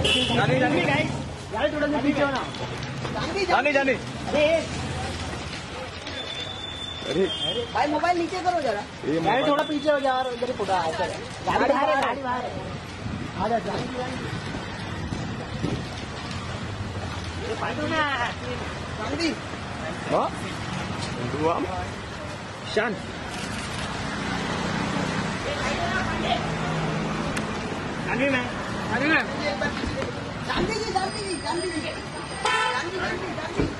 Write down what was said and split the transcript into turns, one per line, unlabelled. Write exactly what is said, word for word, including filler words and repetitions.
जानी जानी यार थोड़ा सा पीछे हो ना। जानी जानी अरे अरे भाई मोबाइल नीचे करो जरा। यार थोड़ा पीछे हो जा यार, इधर फोटो आ जाए। गाड़ी बाहर है, गाड़ी बाहर है। आ जा जानी ये फाइट ना गांधी हां दो हम शान गांधी में गांधी में गांधी जी गांधी जी गांधी जी गांधी गांधी